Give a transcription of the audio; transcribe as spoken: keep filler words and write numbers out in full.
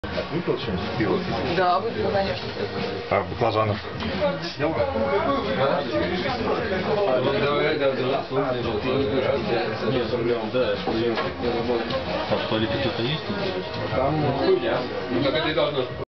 Выпил что-нибудь? Пиво? Да, выпил, конечно. А баклажанов? А в туалете кто-то есть? Там хуйня. Ну, как это и должно.